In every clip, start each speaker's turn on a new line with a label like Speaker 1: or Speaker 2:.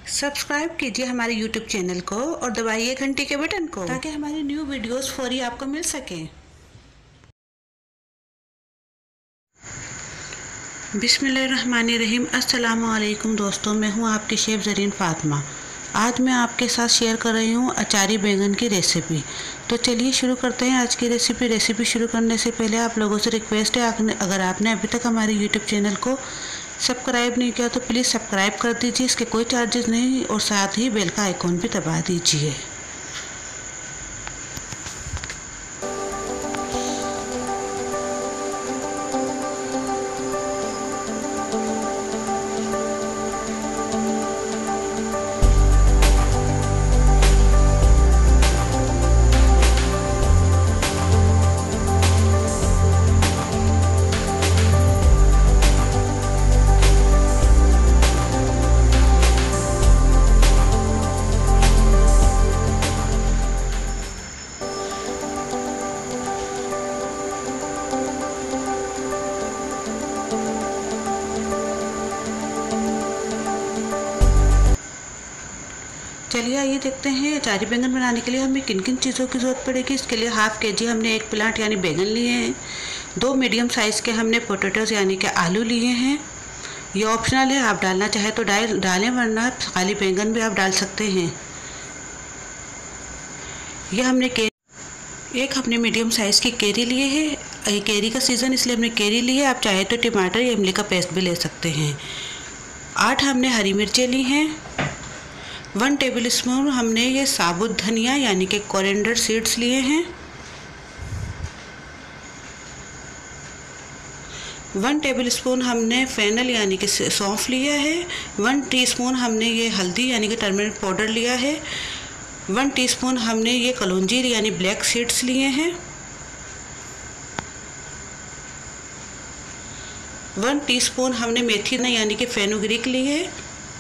Speaker 1: Subscribe कीजिए हमारे YouTube channel को और दबाइए घंटी के बटन को ताकि हमारी न्यू वीडियोस फौरी आपको मिल सकें। बिस्मिल्लाहिर्रहमानिर्रहीम। अस्सलामु अलैकुम दोस्तों, मैं हूं आपकी शेफ़ ज़रीन फातिमा। आज मैं आपके साथ शेयर कर रही हूं अचारी बैंगन की रेसिपी। तो चलिए शुरू करते हैं आज की रेसिपी शुरू करने से पहले आप लोगों से रिक्वेस्ट है, अगर आपने अभी तक हमारे YouTube चैनल को सब्सक्राइब नहीं किया तो प्लीज़ सब्सक्राइब कर दीजिए। इसके कोई चार्जेस नहीं और साथ ही बेल का आइकॉन भी दबा दीजिए। चलिए आइए देखते हैं अचारी बैंगन बनाने के लिए हमें किन किन चीज़ों की ज़रूरत पड़ेगी। इसके लिए हाफ़ के जी हमने एक प्लांट यानी बैंगन लिए हैं। 2 मीडियम साइज़ के हमने पोटैटोज़ यानी कि आलू लिए हैं। ये ऑप्शनल है, आप डालना चाहे तो डालें, वरना खाली बैंगन भी आप डाल सकते हैं। यह हमने एक हमने मीडियम साइज़ की कैरी लिए है। ये कैरी का सीज़न इसलिए हमने कैरी ली है। आप चाहे तो टमाटर या इमली का पेस्ट भी ले सकते हैं। 8 हमने हरी मिर्चें ली हैं। 1 टेबल स्पून हमने ये साबुत धनिया यानी कि कोरिएंडर सीड्स लिए हैं। 1 टेबल स्पून हमने फेनल यानी कि सौंफ लिया है। 1 टीस्पून हमने ये हल्दी यानी कि टर्मरिक पाउडर लिया है। 1 टीस्पून हमने ये kalonji यानी ब्लैक सीड्स लिए हैं। 1 टीस्पून हमने मेथी दाना यानी कि fenugreek ली है।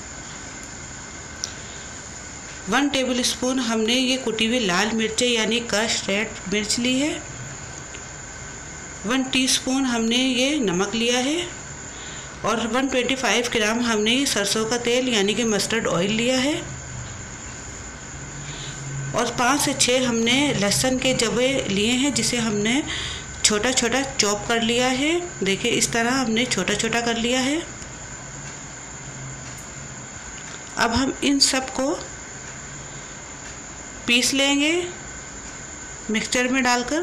Speaker 1: 1 टेबल स्पून हमने ये कुटी हुई लाल मिर्च यानी क्रश रेड मिर्च ली है। 1 टीस्पून हमने ये नमक लिया है और 125 ग्राम हमने ये सरसों का तेल यानी कि मस्टर्ड ऑयल लिया है और 5 से 6 हमने लहसुन के जवे लिए हैं, जिसे हमने छोटा छोटा चॉप कर लिया है। देखिए इस तरह हमने छोटा छोटा कर लिया है। अब हम इन सब को पीस लेंगे मिक्सचर में डालकर।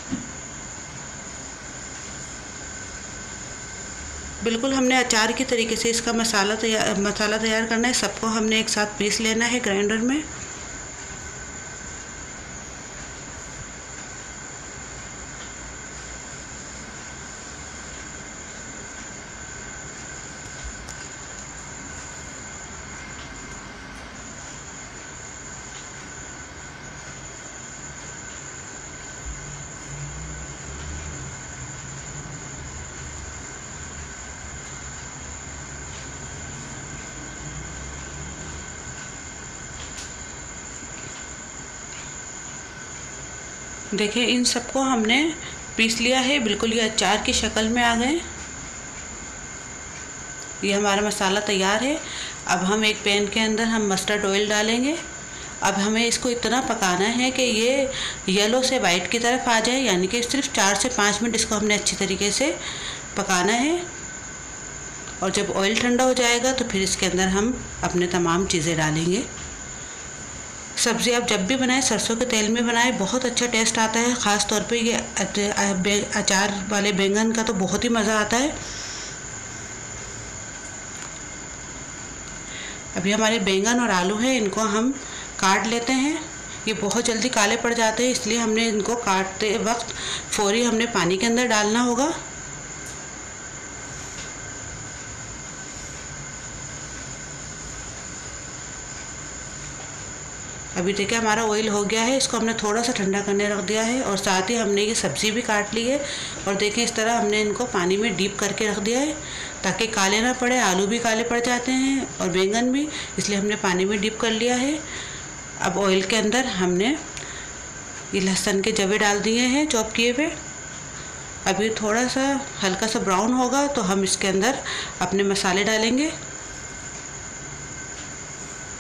Speaker 1: बिल्कुल हमने अचार की तरीके से इसका मसाला तैयार करना है। सबको हमने एक साथ पीस लेना है ग्राइंडर में। देखिए इन सबको हमने पीस लिया है। बिल्कुल ये अचार की शक्ल में आ गए। ये हमारा मसाला तैयार है। अब हम एक पैन के अंदर हम मस्टर्ड ऑयल डालेंगे। अब हमें इसको इतना पकाना है कि ये येलो से वाइट की तरफ आ जाए, यानी कि सिर्फ 4 से 5 मिनट इसको हमने अच्छी तरीके से पकाना है। और जब ऑयल ठंडा हो जाएगा तो फिर इसके अंदर हम अपने तमाम चीज़ें डालेंगे। सब्ज़ी आप जब भी बनाएं सरसों के तेल में बनाएं, बहुत अच्छा टेस्ट आता है। ख़ास तौर पे ये अचार वाले बैंगन का तो बहुत ही मज़ा आता है। अभी हमारे बैंगन और आलू हैं, इनको हम काट लेते हैं। ये बहुत जल्दी काले पड़ जाते हैं, इसलिए हमने इनको काटते वक्त फौरी हमने पानी के अंदर डालना होगा। अभी देखिए हमारा ऑयल हो गया है। इसको हमने थोड़ा सा ठंडा करने रख दिया है और साथ ही हमने ये सब्ज़ी भी काट ली है। और देखिए इस तरह हमने इनको पानी में डीप करके रख दिया है ताकि काले ना पड़े। आलू भी काले पड़ जाते हैं और बैंगन भी, इसलिए हमने पानी में डीप कर लिया है। अब ऑयल के अंदर हमने ये लहसुन के जवे डाल दिए हैं चॉप किए हुए। अभी थोड़ा सा हल्का सा ब्राउन होगा तो हम इसके अंदर अपने मसाले डालेंगे।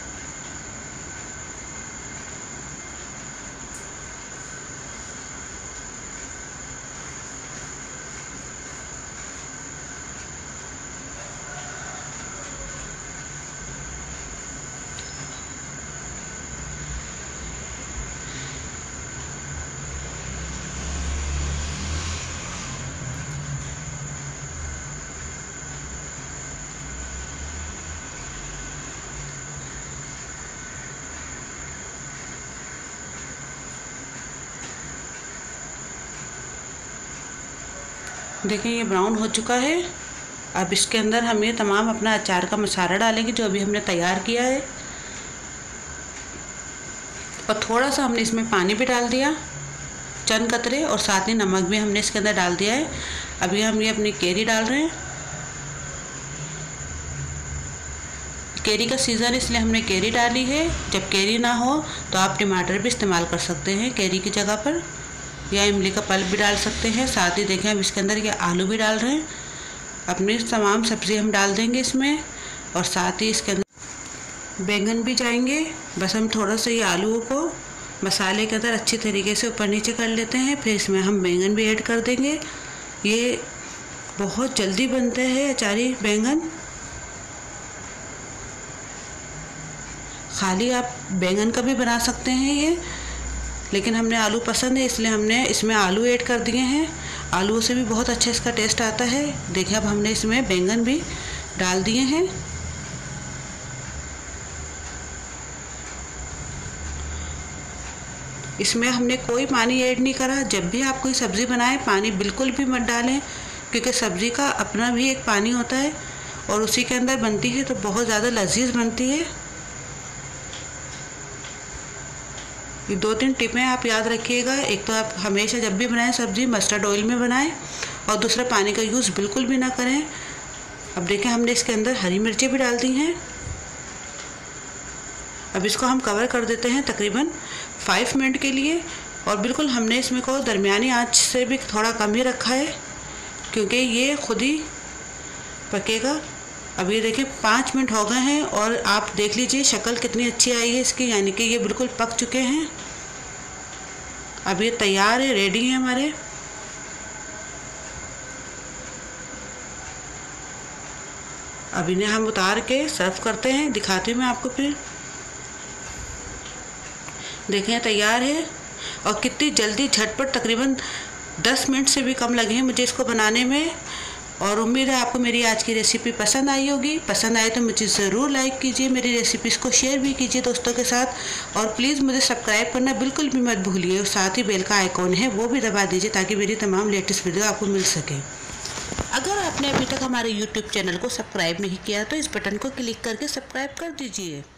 Speaker 1: देखिए ये ब्राउन हो चुका है। अब इसके अंदर हम ये तमाम अपना अचार का मसाला डालेंगे जो अभी हमने तैयार किया है, और थोड़ा सा हमने इसमें पानी भी डाल दिया, चंद कतरे, और साथ ही नमक भी हमने इसके अंदर डाल दिया है। अभी हम ये अपनी केरी डाल रहे हैं। केरी का सीज़न इसलिए हमने केरी डाली है। जब केरी ना हो तो आप टमाटर भी इस्तेमाल कर सकते हैं केरी की जगह पर, या इमली का पल्प भी डाल सकते हैं। साथ ही देखें हम इसके अंदर ये आलू भी डाल रहे हैं। अपनी तमाम सब्ज़ी हम डाल देंगे इसमें, और साथ ही इसके अंदर बैंगन भी जाएंगे। बस हम थोड़ा सा ये आलूओं को मसाले के अंदर अच्छी तरीके से ऊपर नीचे कर लेते हैं, फिर इसमें हम बैंगन भी ऐड कर देंगे। ये बहुत जल्दी बनते हैं अचारी बैंगन। खाली आप बैंगन का भी बना सकते हैं ये, लेकिन हमने आलू पसंद है इसलिए हमने इसमें आलू ऐड कर दिए हैं। आलूओं से भी बहुत अच्छा इसका टेस्ट आता है। देखिए अब हमने इसमें बैंगन भी डाल दिए हैं। इसमें हमने कोई पानी ऐड नहीं करा। जब भी आप कोई सब्ज़ी बनाएं पानी बिल्कुल भी मत डालें, क्योंकि सब्ज़ी का अपना भी एक पानी होता है और उसी के अंदर बनती है तो बहुत ज़्यादा लजीज बनती है। ये 2-3 टिपें आप याद रखिएगा। एक तो आप हमेशा जब भी बनाएं सब्ज़ी मस्टर्ड ऑयल में बनाएं, और दूसरा पानी का यूज़ बिल्कुल भी ना करें। अब देखें हमने इसके अंदर हरी मिर्चें भी डाल दी हैं। अब इसको हम कवर कर देते हैं तकरीबन 5 मिनट के लिए, और बिल्कुल हमने इसमें को दरमियानी आंच से भी थोड़ा कम ही रखा है, क्योंकि ये खुद ही पकेगा। अब ये देखिए 5 मिनट हो गए हैं और आप देख लीजिए शक्ल कितनी अच्छी आई है इसकी, यानी कि ये बिल्कुल पक चुके हैं। अब ये तैयार है, रेडी है हमारे। अब इन्हें हम उतार के सर्व करते हैं, दिखाती हूँ मैं आपको। फिर देखें तैयार है, और कितनी जल्दी झटपट, तकरीबन 10 मिनट से भी कम लगे हैं मुझे इसको बनाने में। और उम्मीद है आपको मेरी आज की रेसिपी पसंद आई होगी। पसंद आए तो मुझे ज़रूर लाइक कीजिए, मेरी रेसिपीज़ को शेयर भी कीजिए दोस्तों के साथ, और प्लीज़ मुझे सब्सक्राइब करना बिल्कुल भी मत भूलिए, और साथ ही बेल का आइकॉन है वो भी दबा दीजिए ताकि मेरी तमाम लेटेस्ट वीडियो आपको मिल सके। अगर आपने अभी तक हमारे YouTube चैनल को सब्सक्राइब नहीं किया तो इस बटन को क्लिक करके सब्सक्राइब कर दीजिए।